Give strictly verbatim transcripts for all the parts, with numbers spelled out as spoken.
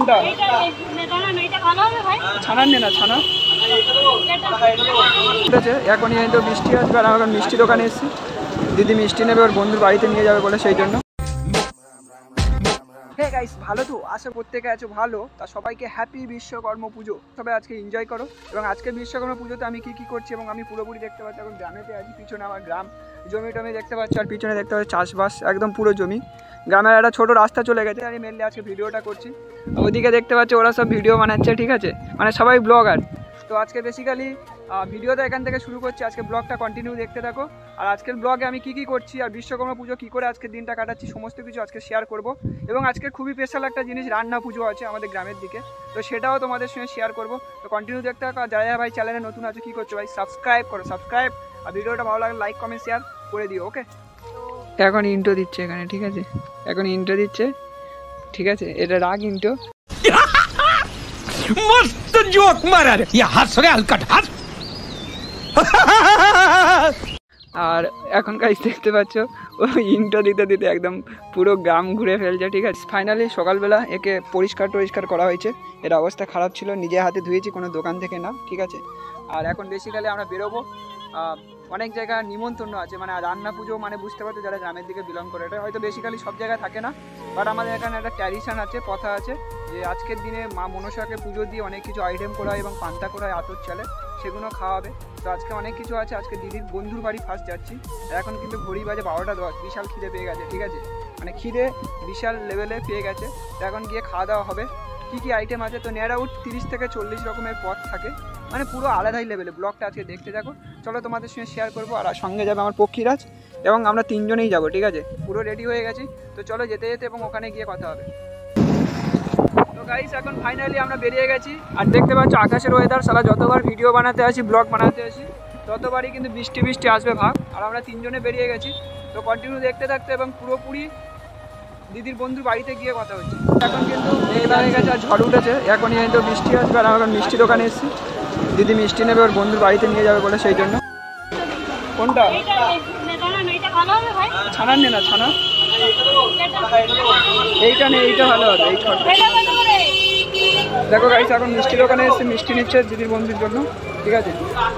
কোনটা ছানার নে না ছানা ঠিক আছে। এখনই তো মিষ্টি আসবে আর এখন মিষ্টি দোকানে এসেছি, দিদি মিষ্টি নেবে ওর বন্ধুর বাড়িতে নিয়ে যাবে বলে সেই জন্য। হ্যাঁ গাইস, ভালো তো আশা প্রত্যেকে আছো ভালো। তা সবাইকে হ্যাপি বিশ্বকর্মা পুজো। সবাই আজকে এনজয় করো। এবং আজকে বিশ্বকর্মা পুজোতে আমি কি কি করছি এবং আমি পুরোপুরি দেখতে পাচ্ছি এখন গ্রামেতে আছি। পিছনে আমার গ্রাম, জমি টমি দেখতে পাচ্ছি আর পিছনে দেখতে পাচ্ছি চাষবাস, একদম পুরো জমি। গ্রামের একটা ছোটো রাস্তা চলে গেছে, আমি মেনলি আজকে ভিডিওটা করছি। ওইদিকে দেখতে পাচ্ছি ওরা সব ভিডিও বানাচ্ছে, ঠিক আছে, মানে সবাই ব্লগার। তো আজকে বেসিক্যালি ভিডিওটা এখান থেকে শুরু করছি, আজকে ব্লগটা কন্টিনিউ দেখতে থাকো। আর আজকের ব্লগে আমি কী কী করছি আর বিশ্বকর্মা পুজো কী করে আজকের দিনটা কাটাচ্ছি সমস্ত কিছু আজকে শেয়ার করব। এবং আজকে খুবই স্পেশাল একটা জিনিস, রান্না পুজো আছে আমাদের গ্রামের দিকে, তো সেটাও তোমাদের সঙ্গে শেয়ার করব। তো কন্টিনিউ দেখতে থাকো। আর যারা ভাই চ্যানেলে নতুন আছে কী করছো ভাই, সাবস্ক্রাইব করো, সাবস্ক্রাইব। আর ভিডিওটা ভালো লাগলে লাইক কমেন্ট শেয়ার করে দিও, ওকে। এখন ইন্ট্রো দিচ্ছে এখানে, ঠিক আছে, এখন ইন্ট্রো দিচ্ছে, ঠিক আছে, এটা রাগ ইন্ট্রো। मस्त जोक मारा रे, ये हंस रे हल्का हंस। আর এখন গাইস দেখতে পাচ্ছ ও ইন্ট্রো দিতে দিতে একদম পুরো গ্রাম ঘুরে ফেলছে, ঠিক আছে। ফাইনালি সকালবেলা একে পরিষ্কার টরিষ্কার করা হয়েছে, এর অবস্থা খারাপ ছিল, নিজে হাতে ধুয়েছি, কোনো দোকান থেকে না, ঠিক আছে। আর এখন বেসিক্যালি আমরা বেরোবো, অনেক জায়গায় নিমন্ত্রণ আছে, মানে রান্না পুজো মানে বুঝতে পারছো যারা গ্রামের দিকে বিলং করে, এটা হয়তো বেসিক্যালি সব জায়গায় থাকে না, বাট আমাদের এখানে একটা ট্র্যাডিশন আছে, প্রথা আছে যে আজকের দিনে মা মনসাকে পুজো দিয়ে অনেক কিছু আইটেম করা হয় এবং পান্তা করা হয় আতর চালে, সেগুলো খাওয়াবে। তো আজকে অনেক কিছু আছে, আজকে দিদির বন্ধুর বাড়ি ফার্স্ট যাচ্ছি। এখন কিন্তু ঘড়ি বাজে বারোটা দশ, বিশাল খিদে পেয়ে গেছে, ঠিক আছে, মানে খিদে বিশাল লেভেলে পেয়ে গেছে। তো এখন গিয়ে খাওয়া দাওয়া হবে। কী কী আইটেম আছে, তো নিয়ার আউট তিরিশ থেকে চল্লিশ রকমের পদ থাকে, মানে পুরো আলাদাই লেভেলে। ব্লগটা আজকে দেখতে থাকো, চলো তোমাদের সঙ্গে শেয়ার করবো। আর সঙ্গে যাবে আমার পক্ষীরাজ এবং আমরা তিনজনেই যাবো, ঠিক আছে, পুরো রেডি হয়ে গেছি। তো চলো যেতে যেতে এবং ওখানে গিয়ে কথা হবে। তো গাইস এখন ফাইনালি আমরা বেরিয়ে গেছি। আর দেখতে পাচ্ছ আকাশের ওয়েদার, সারা যতবার ভিডিও বানাতে আসি, ব্লগ বানাতে আসি, ততবারই কিন্তু বৃষ্টি বৃষ্টি আসবে ভাগ। আর আমরা তিনজনে বেরিয়ে গেছি, তো কন্টিনিউ দেখতে থাকতে এবং পুরোপুরি দিদির বন্ধুর বাড়িতে গিয়ে কথা হচ্ছে। এখন কিন্তু মেঘলা হয়ে গেছে আর ঝড় উঠেছে, এখনই তো বৃষ্টি আসবে। আর এখন মিষ্টি দোকানে এসেছি, দিদি মিষ্টি নেবে ওর বন্ধুর বাড়িতে নিয়ে যাবে বলে সেই জন্য। কোনটা ছানার নে না ছানা, এইটা নেই, এইটা ভালো হবে, এই ছটা। দেখো গাইস এখন মিষ্টি দোকানে এসে মিষ্টি নিচ্ছে দিদির বন্ধুর জন্য, ঠিক আছে,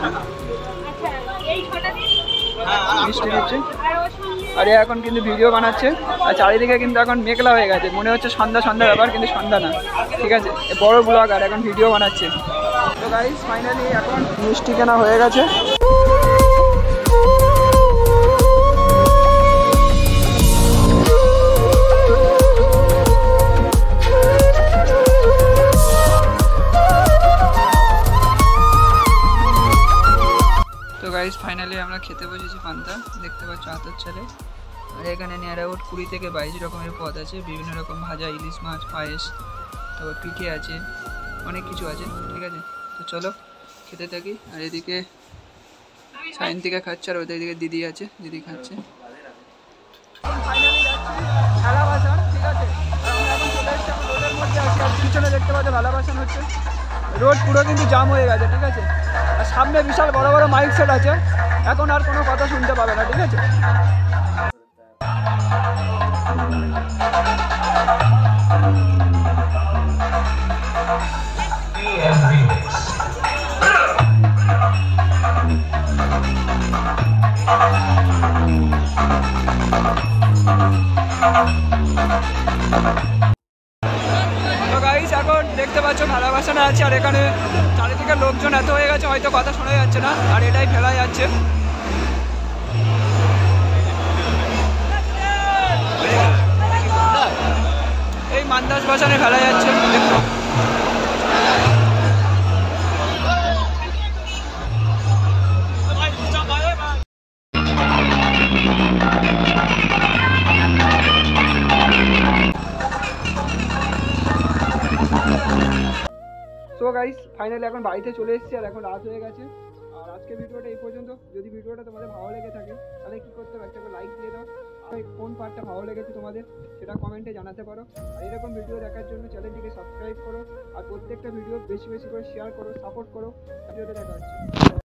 মিষ্টি নিচ্ছে। আর এখন কিন্তু ভিডিও বানাচ্ছে আর চারিদিকে কিন্তু এখন মেঘলা হয়ে গেছে, মনে হচ্ছে সন্ধ্যা সন্ধ্যা ব্যাপার, কিন্তু সন্ধ্যা না, ঠিক আছে, বড় ব্লগ আর এখন ভিডিও বানাচ্ছে। তো গাইস ফাইনালি এখন মিষ্টি কেনা হয়ে গেছে। তো গাইস ফাইনালি আমরা খেতে বসেছি পান্তা, দেখতে পাচ্ছ আতর চালে। আর এখানে নিয়ার আউট কুড়ি থেকে বাইশ রকমের পদ আছে, বিভিন্ন রকম ভাজা, ইলিশ মাছ, পায়েস, তারপর পিঠে আছে, অনেক কিছু আছে, ঠিক আছে। তো চলো খেতে থাকি। আর এদিকে সাইন থেকে খাচ্ছে আর ওদের দিকে দিদি আছে, দিদি খাচ্ছে। পিছনে দেখতে পাচ্ছ ভালোবাসন হচ্ছে, রোড পুরো কিন্তু জাম হয়ে গেছে, ঠিক আছে। আর সামনে বিশাল বড় বড় মাইক সেট আছে, এখন আর কোনো কথা শুনতে পাবে না, ঠিক আছে। তো গাইস এখন দেখতে পাচ্ছ ভালোবাসানো আছে আর এখানে চারিদিকে লোকজন এত হয়ে গেছে হয়তো কথা শোনা যাচ্ছে না, আর এটাই ফেলা যাচ্ছে। এই মান্দাস ভাষানে ফেলা যাচ্ছে, দেখো। সো গাইস ফাইনালি এখন বাড়িতে চলে এসেছি আর এখন রাত হয়ে গেছে। আর আজকে ভিডিওটা এই পর্যন্ত। যদি ভিডিওটা তোমাদের ভালো লেগে থাকে তাহলে কী করতে হবে, একটা করে লাইক দিয়ে দাও। আর কোন পার্টটা ভালো লেগেছে তোমাদের সেটা কমেন্টে জানাতে পারো। আর এরকম ভিডিও দেখার জন্য চ্যানেলটিকে সাবস্ক্রাইব করো আর প্রত্যেকটা ভিডিও বেশি বেশি করে শেয়ার করো, সাপোর্ট করো। ভিডিওতে দেখা হচ্ছে।